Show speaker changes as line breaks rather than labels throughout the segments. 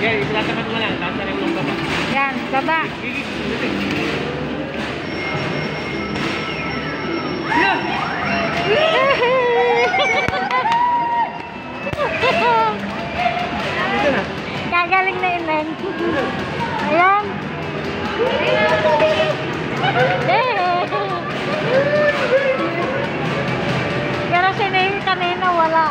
Yan, itatapat mo lang. Taas na rin yung baba.
Yan, baba.
Gigig. Yan! Ito na.
Kagaling na Inen. Ayan. Pero si Neil kanina wala.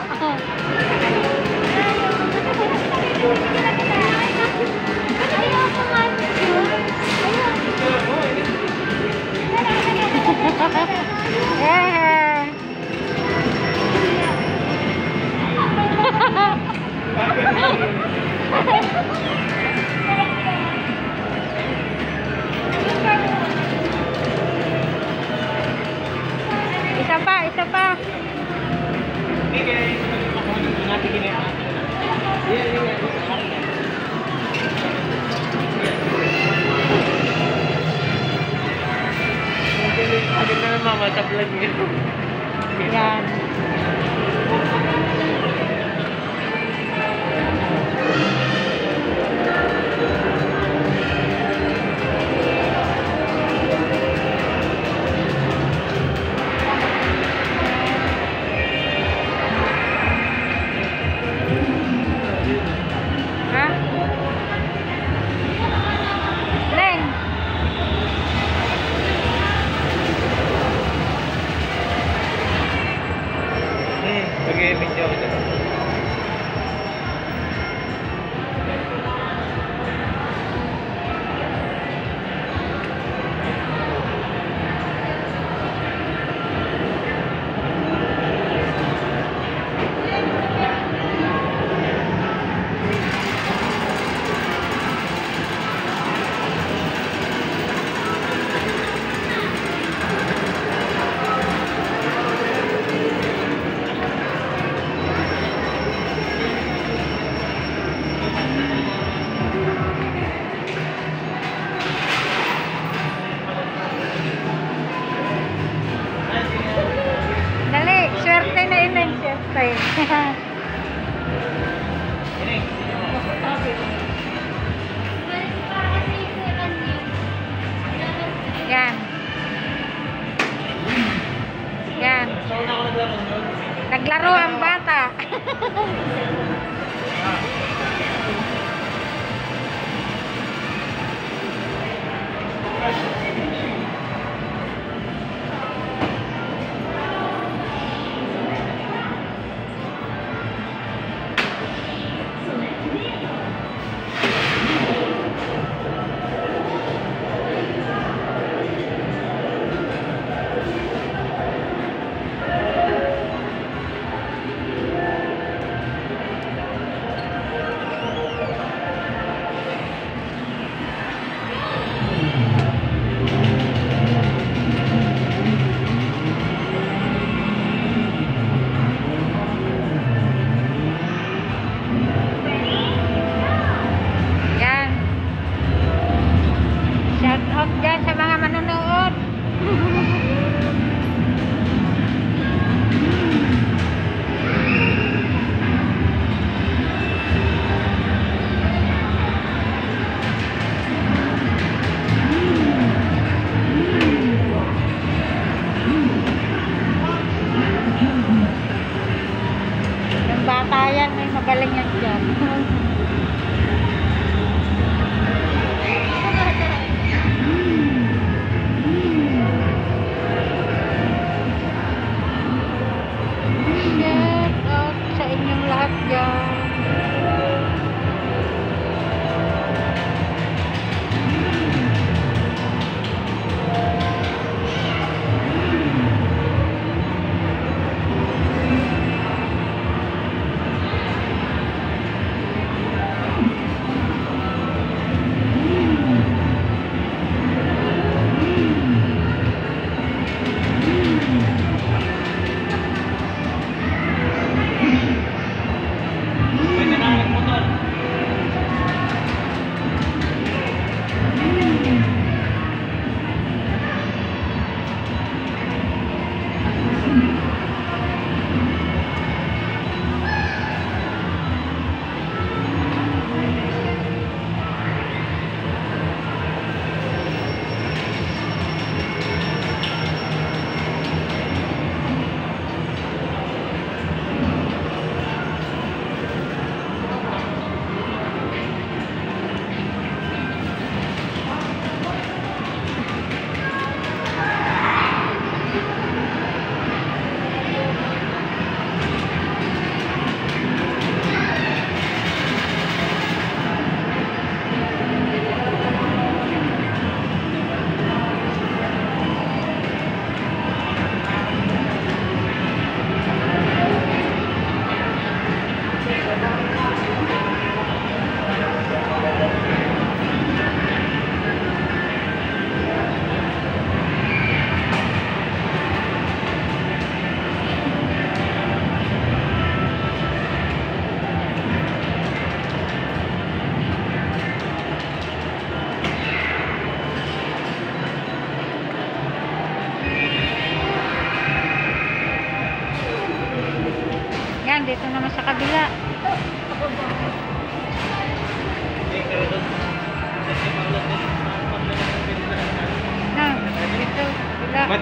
Isa pa, isa pa.
Agad na naman mama sa vlog nito.
Yan. Ha? Leng.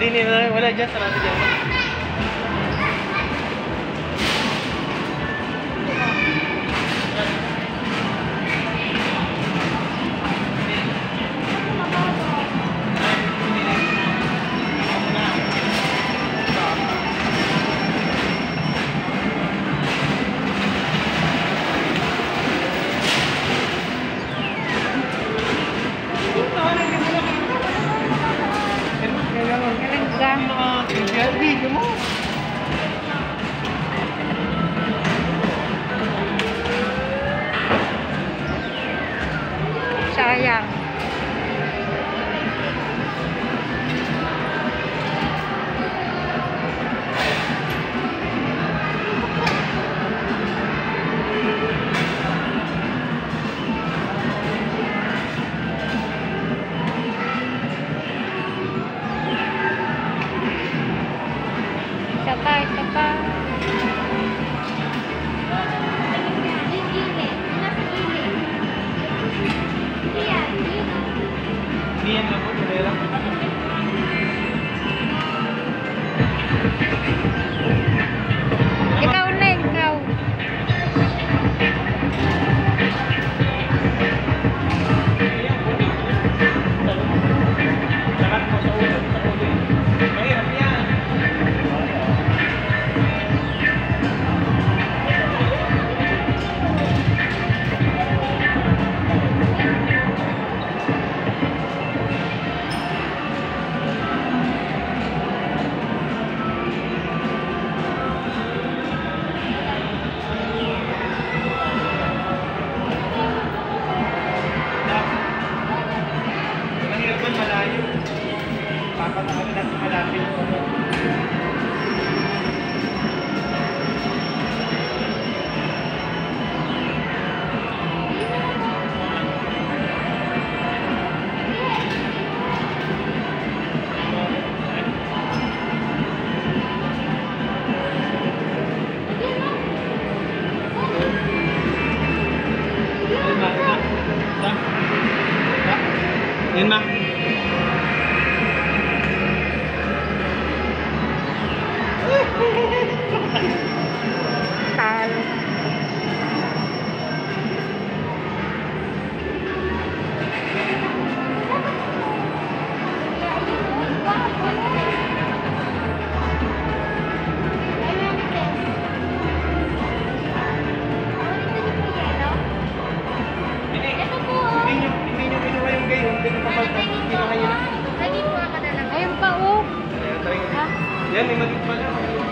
di nila, wala dyan, sarado dyan.
Galing ka.
Video mo.
Sayang. Isa pa, isa pa.
Hindi yan lang po, madera.
Ikaw na, ikaw.
Lahat mo sa ulo, sa ulo. Mahirap yan. Mahirap man malayo. Papatakan natin malapit. Yan ma.
Talo.
Hindi nyo kinuha yung gayon. Hindi nyo kapag kinuha yun.
Ayun pa, oh. Ha?
Yan, may magig pala.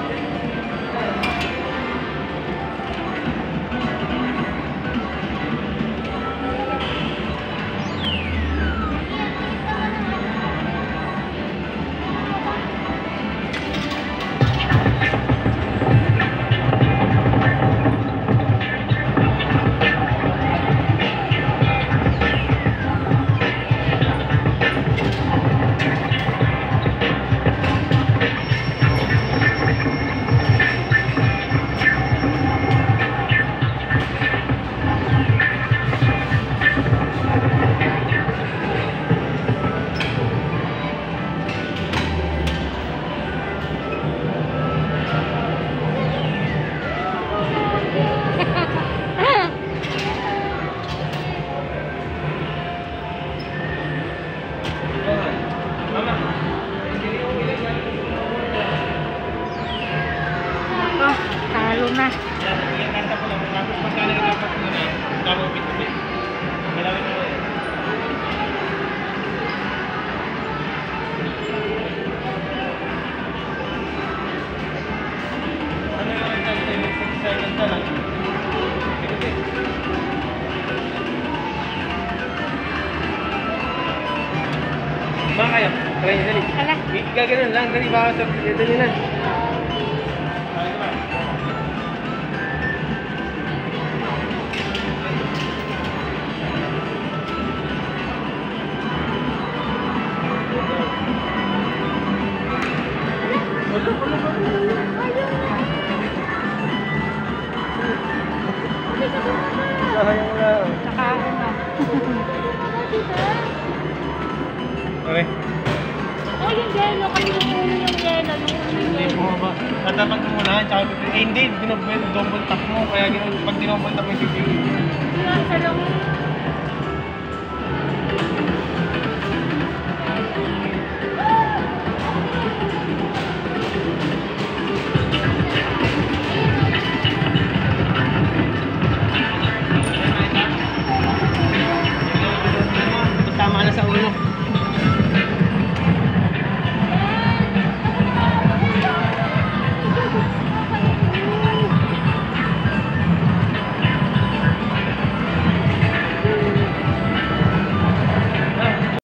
Mama.
Oh, talo na.
Yan, kanta ko lang. Tapos magkano yung dapat mo na tama upit-upit. Malawin mo yan. Ano yung kanta sa kanta lang? Baka kayo? Try nyo, dali.
Hala.
Gaganon lang, dali. Baka sa dali na. Sayang lang.
Saka ano na.
Okay.
Oh, yung yelo. Kasi yung ulo yung yelo.
Hindi po ba? Tatapat mo muna, tsaka hindi, double tap mo, kaya pag dinoble tap mo yung bibig.
Nasa lang.